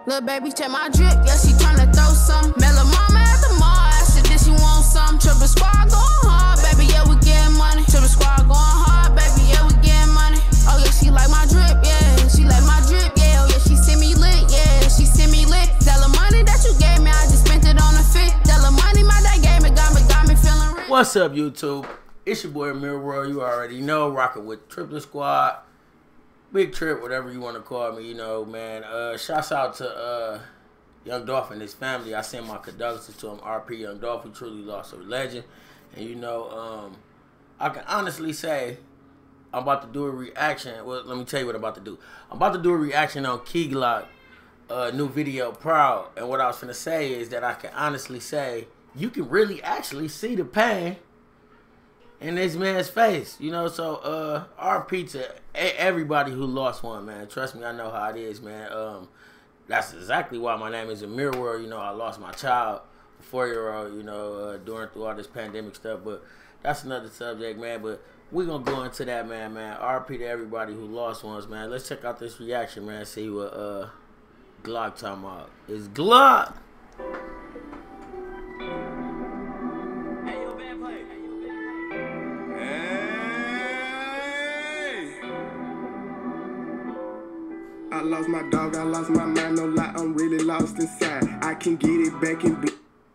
Little baby, check my drip, yeah, she tryna throw some. Met lil' mama at the mall, I said, did she want some? Triple squad going hard, baby, yeah, we getting money. Triple squad going hard, baby, yeah, we getting money. Oh yeah, she like my drip, yeah, she like my drip, yeah. Oh yeah, she send me lit, yeah, she send me lit. That little money that you gave me, I just spent it on a fit. That little money my dad gave me, got me feeling rich. What's up, YouTube? It's your boy Mirror World, you already know, rocking with Triplett Squad. Big Trip, whatever you want to call me, you know, man. Shouts out to Young Dolph and his family. I send my condolences to him. RP Young Dolph, he truly lost a legend. And, you know, I can honestly say I'm about to do a reaction. Well, let me tell you what I'm about to do. I'm about to do a reaction on KEY GLOCK, new video, Proud. And what I was going to say is that I can honestly say you can really actually see the pain in this man's face, you know. So RP to everybody who lost one, man. Trust me, I know how it is, man. That's exactly why my name is in Mirror World. You know, I lost my child, a 4-year-old, you know, through all this pandemic stuff. But that's another subject, man. But we're gonna go into that, man. RP to everybody who lost ones, man. Let's check out this reaction, man. See what Glock talking about. It's Glock. I lost my dog, I lost my mind, no lie, I'm really lost inside. I can get it back and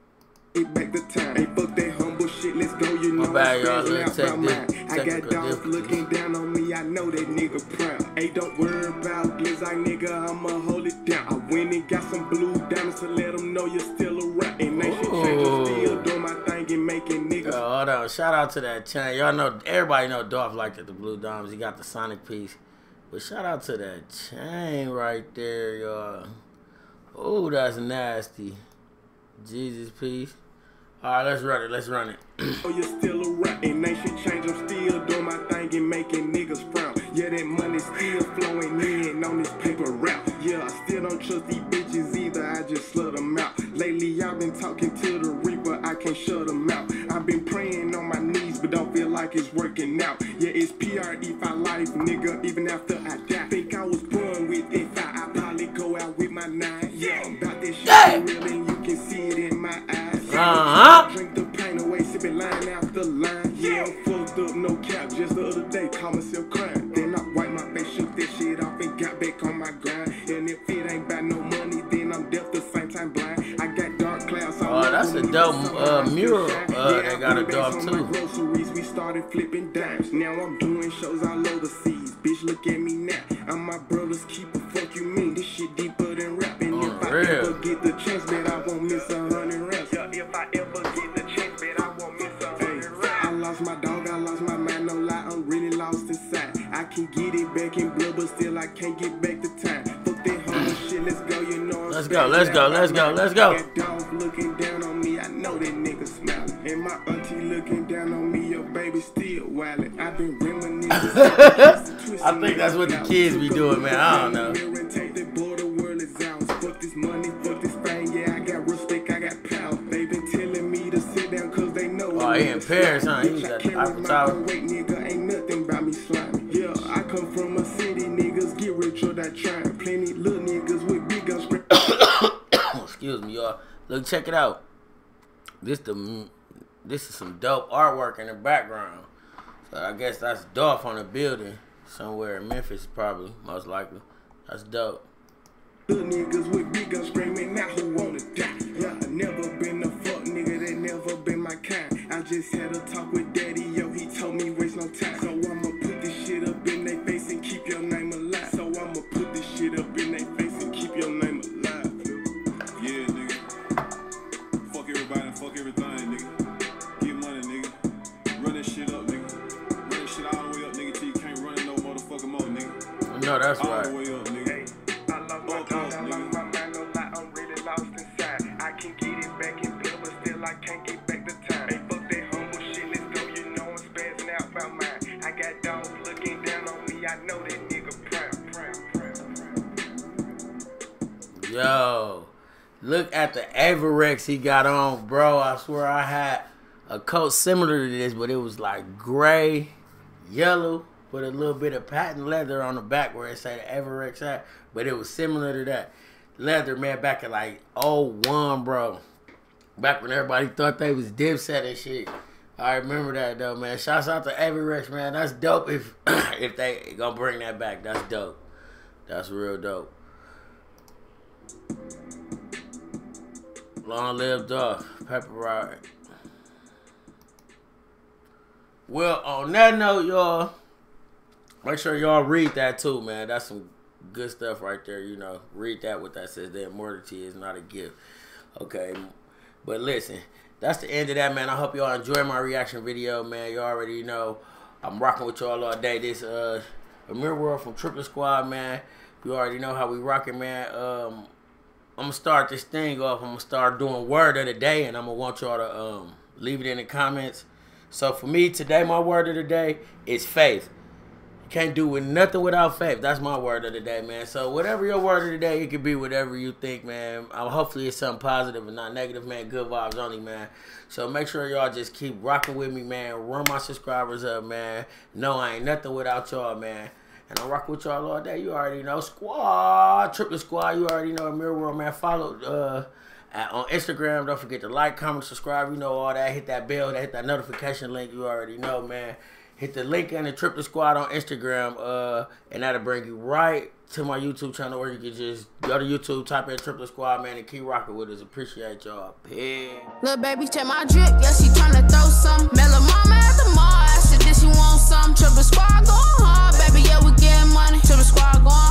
it back the time. Hey, fuck that humble shit, let's go, you know I'm spazzing out about mine. I got dogs looking down on me, I know that nigga proud. Hey, don't worry about this, nigga, I'ma hold it down. I went and got some blue diamonds to let them know you're still around. And they should change, I'm still doing my thing and making niggas. Hold on, shout out to that chain. Y'all know, everybody know Dolph liked the blue diamonds, he got the Sonic piece. But shout out to that chain right there, y'all. Oh, that's nasty. Jesus, peace. All right, let's run it. Let's run it. Oh, you're still around, and they should change. I'm still doing my thing and making niggas frown. Yeah, that money still flowing in on this paper route. Yeah, I still don't trust these bitches either. I just slut them out. Lately, I've been talking to the Reaper. I can't shut them out. I've been praying on my knees, but don't feel like it's working out. Yeah, it's PRE for life, nigga. Even after I die, think I was born with it. I probably go out with my 9. Yeah, I'm about this shit real, and you can see it in my eyes. Drink the pain away, sipping line after line. Yeah, I'm fucked up, no cap. Just the other day, caught myself crying. Then I wiped my face, shook that shit off, and got back on my grind. And if it ain't about no money, then I'm deaf the same time blind. I got dark clouds. Oh, that's a dope mural. They got a dog too. Groceries, we started flipping dimes. Now I'm doing shows all overseas. Bitch, look at me now. I'm my brother's keeper. Fuck you mean? This shit deeper than rapping. If I ever get the chance, bet I won't miss 100 raps. Yeah, if I ever get the chance, bet I won't miss 100 raps. I lost my dog, I lost my mind, no lie, I'm really lost inside. I can get it back in blood, but still I can't get back the time. Fuck that humble shit, let's go, you know. Let's go, let's go, let's go, let's go. That dog looking down on me, I know that nigga smiling. And my auntie looking down on me, your baby still wildin'. I've been reminiscing. I think that's what the kids be doing, man. I don't know. Fuck this money, fuck this fame, yeah, I got respect, I got power. They been telling me to sit down cause they know. Oh, he in Paris, huh? He was at the Eiffel Tower. Wait, nigga, ain't nothing about me slimy. Yeah, I come from a city, niggas get rich or die trying. Plenty little niggas with big guns. Excuse me, y'all. Look, check it out. This is some dope artwork in the background. So I guess that's Dolph on a building somewhere in Memphis, probably, most likely. That's dope. Little niggas with big guns screaming, now who wanna die? Yeah, I never been a fuck nigga, that never been my kind. I just had a talk with daddy, yo, he told me waste no time. So I'ma put this shit up in their face and keep your name alive. So I'ma put this shit up in their face and keep your name alive. Yeah, nigga. Fuck everybody and fuck everything, nigga. Get money, nigga. Run that shit up, nigga. Run that shit all the way up, nigga, till you can't run it no motherfucking more, nigga. No, that's all right. The way up, nigga. Yo, look at the Averex he got on, bro. I swear I had a coat similar to this, but it was like gray, yellow, with a little bit of patent leather on the back where it said Averex at, but it was similar to that. Leather, man, back in like 01, bro. Back when everybody thought they was Dipset and shit. I remember that though, man. Shouts out to Every Rich, man. That's dope if if they gonna bring that back. That's dope. That's real dope. Long live Duff. Pepper Ride. Well, on that note, y'all, make sure y'all read that too, man. That's some good stuff right there, you know. Read that, what that says. The immortality is not a gift. Okay. But listen, that's the end of that, man. I hope y'all enjoy my reaction video, man. You already know I'm rocking with y'all all day. This Amir World from Triplett Squad, man. You already know how we rocking, man. I'm gonna start this thing off. I'm gonna start doing word of the day, and I'm gonna want y'all to leave it in the comments. So for me today, my word of the day is faith. You can't do with nothing without faith. That's my word of the day, man. So whatever your word of the day, it could be whatever you think, man. Hopefully it's something positive and not negative, man. Good vibes only, man. So make sure y'all just keep rocking with me, man. Run my subscribers up, man. No, I ain't nothing without y'all, man. And I rock with y'all all day. You already know. Squad, Triplett Squad. You already know. Amir World, man. Follow on Instagram. Don't forget to like, comment, subscribe. You know all that. Hit that bell. Hit that notification link. You already know, man. Hit the link in the Triplett Squad on Instagram, and that'll bring you right to my YouTube channel, or you can just go to YouTube, type in Triplett Squad, man, and keep rocking with us. Appreciate y'all. Peace. Little baby, check my drip, yeah, she tryna throw some. Mellow mama at the mall, I said, did she want some? Triplett Squad going hard, baby, yeah, we getting money. Triplett Squad going